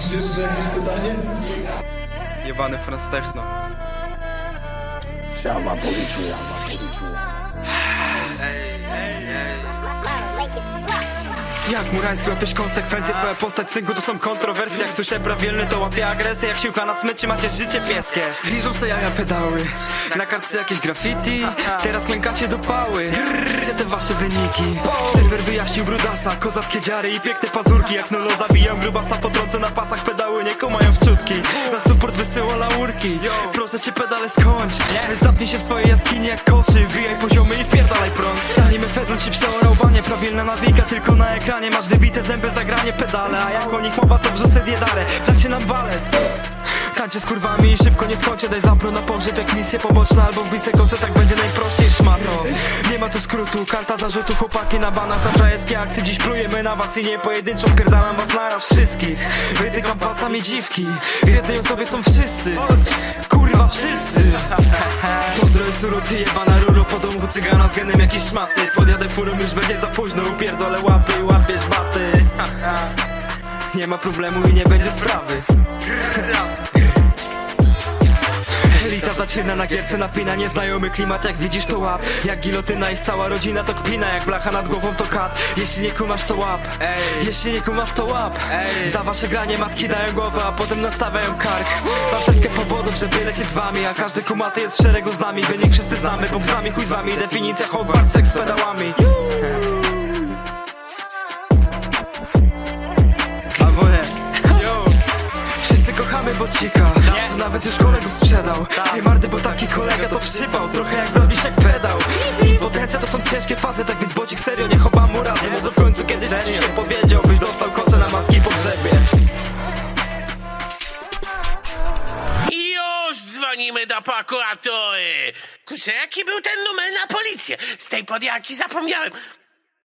Masz jeszcze jakieś pytanie? Jebany Franz Techno. Siama, policzu. Jak Murański łapiesz konsekwencje, twoja postać, synku, to są kontrowersje. Jak słyszę prawielny, to łapię agresję. Jak siłka na smyczy, macie życie pieskie. Liżą se jaja pedały, na kartce jakieś graffiti. Teraz klękacie do pały. Gdzie te wasze wyniki? Serwer wyjaśnił brudasa, kozackie dziary i piękne pazurki. Jak Nolo zabiją grubasa, potrącę na pasach, pedały nie komają wczutki. Na support wysyła laurki. Proszę cię, pedale skończ. Zamknij się w swojej jaskini jak koszy. Wbijaj poziomy i wpierdalaj prąd. Zanim Fedrun ci przeorał banie, prawilna nawika tylko na ekranie. Masz wybite zęby, zagranie pedale. A jak o nich mowa, to wrzucę diedarę. Zaczynam balet. Tańczę z kurwami i szybko nie skończę. Daj zapro na pogrzeb jak misję poboczna. Albo wbij se kosę, tak będzie najprościej, szmato. Nie ma tu skrótu, karta zarzutu. Chłopaki na banach za frajerskie akcje. Dziś plujemy na was i nie pojedynczo. Pierdalam was naraz wszystkich. Wytykam palcami dziwki. W jednej osobie są wszyscy. Kurwa wszyscy. Pozdrowy suruty, jebana ruro. Po domu cygana z genem jakiś szmaty. Podjadę furą, już będzie za późno. Upierdolę łapy i łapiesz baty. Nie ma problemu i nie będzie sprawy. Elita zaczyna na gierce, napina nieznajomy klimat. Jak widzisz to łap, jak gilotyna, ich cała rodzina to kpina. Jak blacha nad głową to kat. Jeśli nie kumasz to łap, jeśli nie kumasz to łap. Za wasze granie matki dają głowę, a potem nastawiają kark. Mam setkę powodów, żeby lecieć z wami, a każdy kumaty jest w szeregu z nami. Wynik wszyscy znamy, Bóg z nami, chuj z wami. Definicja Hogwarts, seks z pedałami. Kochamy bocika, nawet już kolegów sprzedał. Nie mardy, bo taki kolega to przypał. Trochę jak robisz jak pedał. Potencja to są ciężkie fazy, tak więc bocik serio, nie chowa mu razy. Może w końcu kiedyś się powiedział, byś dostał kosę na matki pogrzebie. I już dzwonimy do prokuratury. Kurczę, jaki był ten numer na policję? Z tej podjarki zapomniałem.